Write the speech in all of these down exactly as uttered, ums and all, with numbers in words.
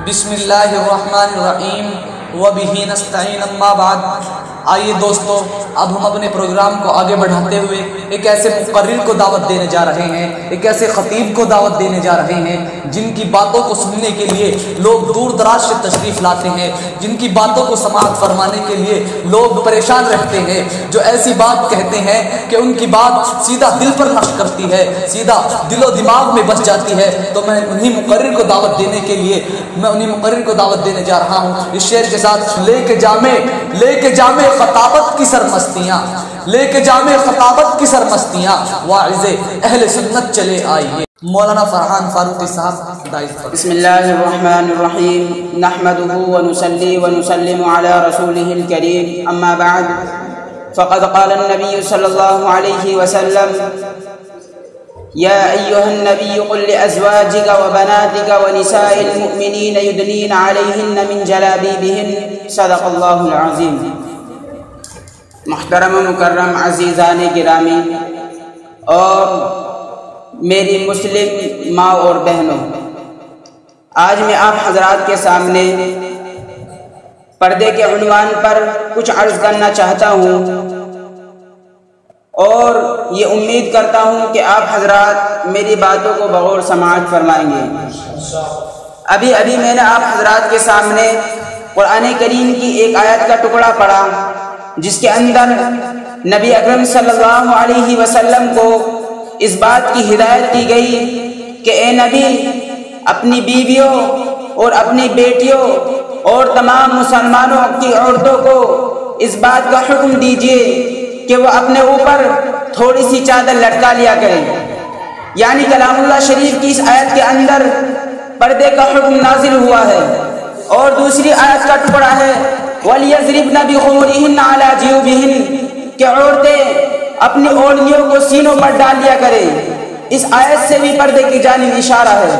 بسم اللہ الرحمن الرحیم وبہ نستعین اما بعد۔ آئیے دوستو، اب ہم اپنے پروگرام کو آگے بڑھاتے ہوئے ایک ایسے مقرر کو دعوت دینے جا رہے ہیں، ایک ایسے خطیب کو دعوت دینے جا رہے ہیں جن کی باتوں کو سننے کے لیے لوگ دور دراز سے تشریف لاتے ہیں، جن کی باتوں کو سماعت فرمانے کے لیے لوگ پریشان رہتے ہیں، جو ایسی بات کہتے ہیں کہ ان کی بات سیدھا دل پر نقش کرتی ہے، سیدھا دل و دماغ میں بس جاتی ہے۔ تو میں انہی مقرر کو دعوت دینے کے لیے میں انہی مقرر کو دعوت دینے جا رہا ہوں اس شعر کے ساتھ۔ لے کے جامے لے کے جامے خطابت کی سرمستیاں، لے کے جامے خطابت کی سرمستیاں، واعظ اہل سنت چلے آئیے۔ مولانا فرحان فاروقی صاحب داعی۔ بسم اللہ الرحمن الرحیم، نحمده ونصلي ونسلم على رسوله الكريم، اما بعد فقد قال النبي صلی اللہ علیہ وسلم: یا ایہا النبی قل لأزواجک وبناتک ونساء المؤمنین یدنین علیہن من جلابیبہن، صدق اللہ العظیم۔ محترم و مکرم عزیزان گرامی اور میری مسلم ماں اور بہنوں، آج میں آپ حضرات کے سامنے پردے کے عنوان پر کچھ عرض کرنا چاہتا ہوں، اور یہ امید کرتا ہوں کہ آپ حضرات میری باتوں کو بغور سماعت فرمائیں گے۔ ابھی ابھی میں نے آپ حضرات کے سامنے قرآن کریم کی ایک آیت کا ٹکڑا پڑھا جس کے اندر نبی اکرم صلی اللہ علیہ وسلم کو اس بات کی ہدایت دی گئی کہ اے نبی، اپنی بیویوں اور اپنی بیٹیوں اور تمام مسلمانوں کی عورتوں کو اس بات کا حکم دیجئے کہ وہ اپنے اوپر تھوڑی سی چادر لٹکا لیا کریں۔ یعنی کلام اللہ شریف کی اس آیت کے اندر پردے کا حکم نازل ہوا ہے، اور دوسری آیت کا ٹکڑا ہے وَلْيَضْرِبْنَ بِخُمُرِهِنَّ عَلَى جِيُوبِهِنَّ کہ عورتیں اپنی اوڑھنیوں کو سینوں پر ڈال لیا کریں۔ اس آیت سے بھی پردے کی جانب اشارہ ہے۔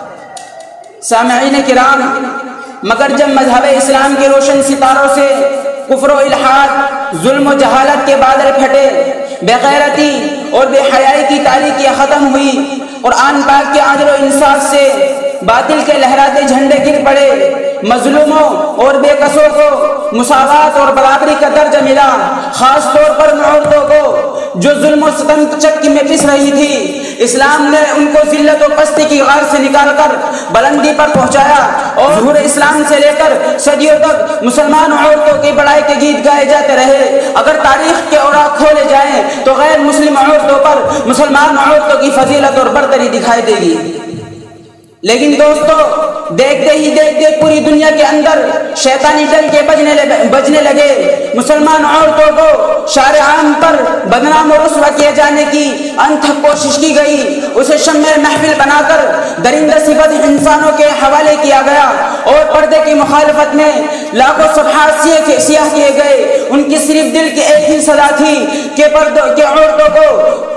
سامعین کرام، مگر جب مذہب اسلام کے روشن ستاروں سے کفر و الحاد، ظلم و جہالت کے بادل پھٹے، بے غیرتی اور بے حیائی کی تاریکیاں ختم ہوئی، قرآن پاک کے عدل و انصاف سے باطل کے لہراتے جھنڈے گر پڑے، مظلوموں اور بے قصوں کو مساوات اور برابری کا درجہ ملا، خاص طور پر ان عورتوں کو جو ظلم و ستم چکی میں پس رہی تھی، اسلام نے ان کو ذلت و پستی کی غار سے نکال کر بلندی پر پہنچایا، اور ظہور اسلام سے لے کر صدیوں تک مسلمان عورتوں کی بڑائی کے گیت گائے جاتے رہے۔ اگر تاریخ کے اوراق کھولے جائیں تو غیر مسلم عورتوں پر مسلمان عورتوں کی فضیلت اور برتری دکھائی دے گی۔ لیکن دوستو، دیکھتے ہی دیکھتے پوری دنیا کے اندر شیطانی ڈل کے بجنے بجنے لگے، مسلمان عورتوں کو شارع عام پر بدنام و رسوا کیے جانے کی انتھک کوشش کی گئی، اسے شمع محفل بنا کر درندہ صفت انسانوں کے حوالے کیا گیا، اور پردے کی مخالفت میں لاکھوں صفحات سیاہ کیے گئے۔ ان کی صرف دل کی ایک ہی صدا تھی کہ پردوں کے عورتوں کو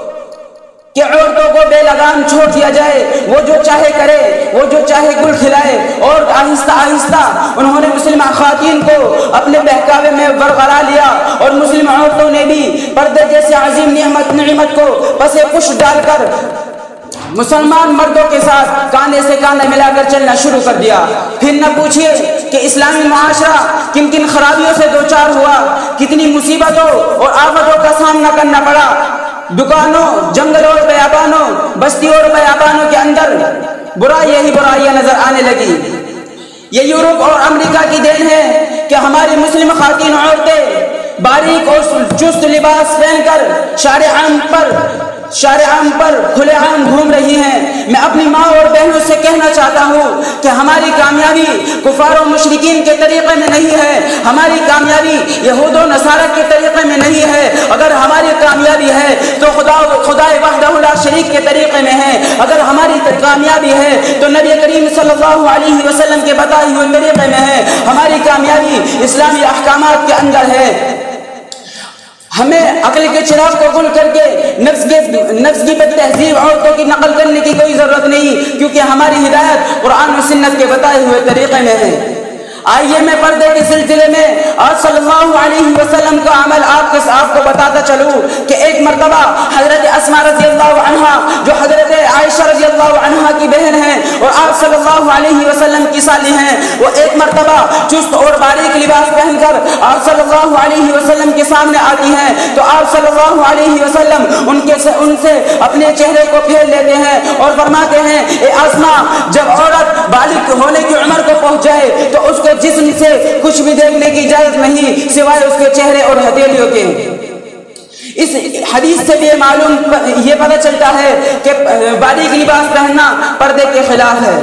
کہ عورتوں کو بے لگام چھوڑ دیا جائے، وہ جو چاہے کرے، وہ جو چاہے گل کھلائے، اور آہستہ آہستہ انہوں نے مسلم خواتین کو اپنے بہکاوے میں برقرار لیا، اور مسلم عورتوں نے بھی پردے جیسے عظیم نعمت نعمت کو پسے پش ڈال کر مسلمان مردوں کے ساتھ کاندھے سے کاندھا ملا کر چلنا شروع کر دیا۔ پھر نہ پوچھئے کہ اسلامی معاشرہ کن کن خرابیوں سے دوچار ہوا، کتنی مصیبتوں اور آفتوں کا سامنا کرنا پڑا۔ دکانوں، جنگل اور بیابانوں، بستی اور بیابانوں کے اندر برائیاں ہی برائیاں نظر آنے لگی۔ یہ یورپ اور امریکہ کی دین ہے کہ ہماری مسلم خواتین عورتیں باریک اور چست لباس پہن کر شارع عام پر شارع عام پر کھلے عام گھوم رہی ہیں۔ میں اپنی ماں اور بہنوں سے کہنا چاہتا ہوں کہ ہماری کامیابی کفار و مشرکین کے طریقے میں نہیں ہے، ہماری کامیابی یہود و نصارہ کے طریقے میں نہیں ہے۔ اگر ہماری کامیابی ہے تو خدا خدا وحدہ لا شریک کے طریقے میں ہے، اگر ہماری کامیابی ہے تو نبی کریم صلی اللہ علیہ وسلم کے بتائے ہوئے طریقے میں ہے، ہماری کامیابی اسلامی احکامات کے اندر ہے۔ ہمیں عقل کے چراغ کو گل کر کے نفس کی نفس کی بد تہذیب عورتوں کی نقل کرنے کی کوئی ضرورت نہیں، کیونکہ ہماری ہدایت قرآن و سنت کے بتائے ہوئے طریقے میں ہے۔ آئیے میں پردے کے سلسلے میں آپ صلی اللہ علیہ وسلم کا عمل آپ کے آپ کو بتاتا چلوں کہ ایک مرتبہ حضرت اسماء رضی اللہ عنہا جو حضرت عائشہ رضی اللہ عنہا کی بہن ہیں اور آپ صلی اللہ علیہ وسلم کی سالی ہیں، وہ ایک مرتبہ چست اور باریک لباس پہن کر آپ صلی اللہ علیہ وسلم کے سامنے آتی ہیں تو آپ صلی اللہ علیہ وسلم ان کے سے ان سے اپنے چہرے کو پھیر لیتے ہیں اور فرماتے ہیں اے اسماء، جب عورت بالغ ہونے کی عمر کو پہنچ جائے تو اس کو جسم سے کچھ بھی دیکھنے کی اجازت نہیں سوائے اس کے چہرے اور ہتھیلیوں کے۔ اس حدیث سے بھی معلوم یہ پتہ چلتا ہے کہ باریک لباس پہننا پردے کے خلاف ہے۔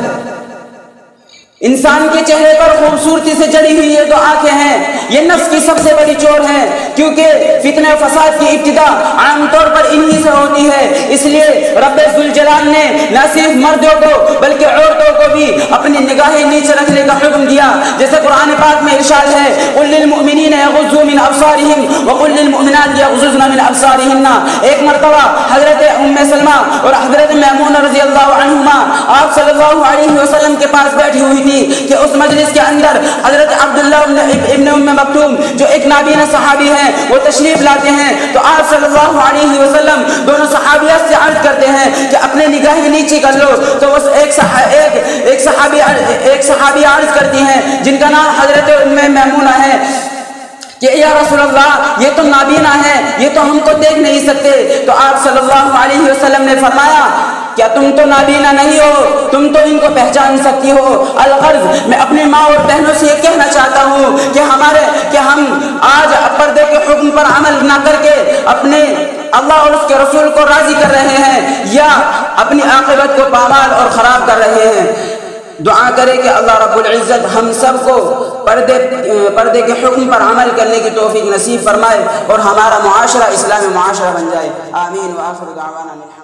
انسان کے چہرے پر خوبصورتی سے جڑی ہوئی یہ جو آنکھیں ہیں یہ نفس کی سب سے بڑی چور ہیں، کیونکہ فتنہ و فساد کی ابتدا عام طور پر انہی سے ہوتی ہے۔ اس لیے رب ذوالجلال نے نہ صرف مردوں کو بلکہ عورتوں کو بھی اپنی نگاہیں نیچے رکھنے کا حکم دیا، جیسے قرآن پاک میں ارشاد ہے قل للمؤمنین یغضوا من ابصارهم وقل للمؤمنات یغضضن من ابصارهن۔ ایک مرتبہ حضرت ام سلمہ اور حضرت میمونہ رضی اللہ عنہما آپ صلی اللہ علیہ وسلم کے پاس بیٹھی ہوئی کہ اس مجلس کے اندر حضرت عبداللہ ابن ام مکتوم جو ایک نابینا صحابی ہیں وہ تشریف لاتے ہیں تو آپ صلی اللہ علیہ وسلم دونوں صحابیات سے عرض کرتے ہیں کہ اپنے نگاہیں نیچی کر لو، تو اس ایک صحابی ایک صحابی عرض کرتی ہیں جن کا نام حضرت ام میمونہ ہے کہ یا رسول اللہ یہ تو نابینا ہے، یہ تو ہم کو دیکھ نہیں سکتے۔ تو آپ صلی اللہ علیہ وسلم نے فرمایا کیا تم تو نابینا نہیں ہو، تم تو ان کو پہچان سکتی ہو۔ الغرض میں اپنی ماں اور بہنوں سے یہ کہنا چاہتا ہوں کہ ہمارے کہ ہم آج پردے کے حکم پر عمل نہ کر کے اپنے اللہ اور اس کے رسول کو راضی کر رہے ہیں یا اپنی عاقبت کو پامال اور خراب کر رہے ہیں۔ دعا کرے کہ اللہ رب العزت ہم سب کو پردے پردے کے حکم پر عمل کرنے کی توفیق نصیب فرمائے اور ہمارا معاشرہ اسلامی معاشرہ بن جائے۔ آمین وآخر دعوانا۔